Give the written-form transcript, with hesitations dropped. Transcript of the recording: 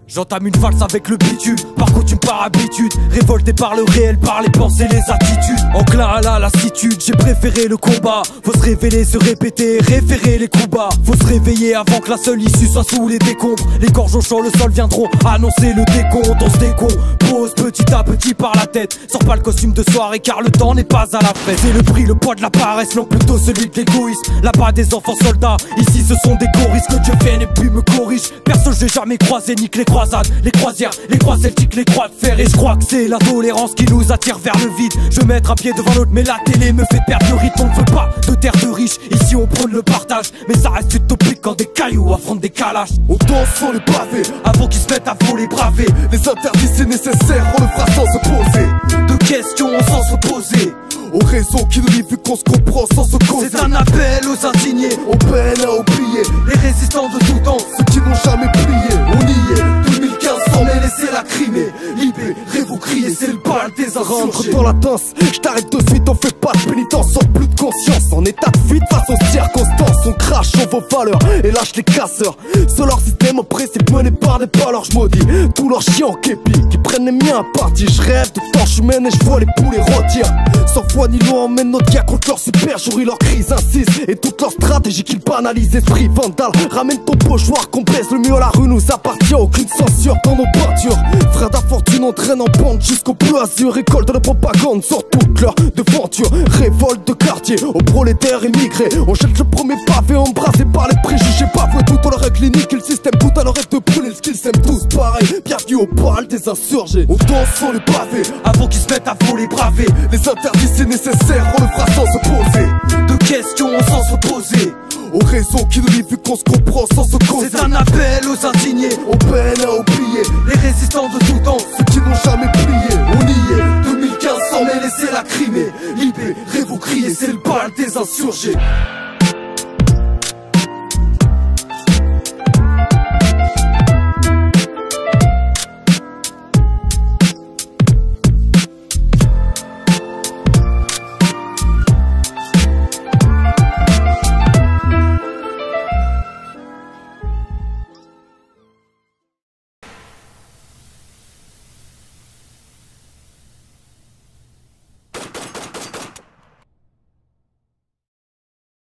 J'entame une valse avec le bitume, par coutume, par habitude. Révolté par le réel, par les pensées, les attitudes. Enclin à la lassitude, j'ai préféré le combat. Faut se révéler, se répéter, référer les coups bas. Faut se réveiller avant que la seule issue soit sous les décombres. Les gorges au champ, le sol viendront annoncer le décompte. On se décompose petit à petit par la tête. Sors pas le costume de soirée car le temps n'est pas à la fête. C'est le prix, le poids de la paresse, non plutôt celui de l'égoïsme. Là-bas des enfants soldats, ici ce sont des choristes. Que Dieu vienne et puis me corrige. Perso j'ai jamais croisé, nique les croisades, les croisières, les croix celtiques, les croix de fer. Et je crois que c'est la tolérance qui nous attire vers le vide. Je vais mettre un pied devant l'autre mais la télé me fait perdre le rythme. On ne veut pas de terre de riches, ici on prône le partage. Mais ça reste utopique quand des cailloux affrontent des calages. On danse sur le pavé, avant qu'ils se mettent à voler braver. les interdits c'est nécessaire, on le fera sans se poser de questions sans se poser. Aux raisons qui nous lient vu qu'on se comprend sans se causer. C'est un appel aux indignés, on peine à oublier les résistants de tout temps, ceux qui n'ont jamais plié. On y est, 2015 sans mais laissez la crimer. Libérez vous criez, c'est le bal des rentre insurgés. dans la danse, je t'arrête de suite, on fait pas de pénitence, sans plus de conscience. En état de fuite face aux circonstances, on crache sur vos valeurs et lâche les casseurs. Sur leur système oppressif mené par des valeurs, je maudis tous leurs chiens en képi qui prennent les miens à partie. Je rêve de torches humaines et je vois les poulets rôtir. Sans foi ni loi, emmène notre gars contre leur super jury, leur crise insiste et toute leur stratégie qu'ils banalisent. Esprit vandale, ramène ton pochoir qu'on baisse, le mieux à la rue nous appartient, aucune censure dans nos peintures. Frères d'infortune on traîne en pente jusqu'au bleu azur, récolte de propagande sur toute leur devanture. Révolte de quartier aux prolétaires immigrés, on jette le premier pavé embrassé par les préjugés. Bafoué tout en leur clinique, le système tout à leur rêve de brûler le skill, s'aiment tous pareil. Bienvenue au bal des insurgés, on danse sur le pavé avant qu'ils se mettent à voler braver. les interdits c'est nécessaire, on le fera sans se poser de questions sans se poser. aux raisons qui nous lient vu qu'on se comprend sans se causer. C'est un appel aux indignés, on peine à oublier les résistants de tout temps, ceux qui n'ont jamais plié. On y est, 2015 sans mais laissez la crimer. Libérez vous criez, c'est le bal des insurgés.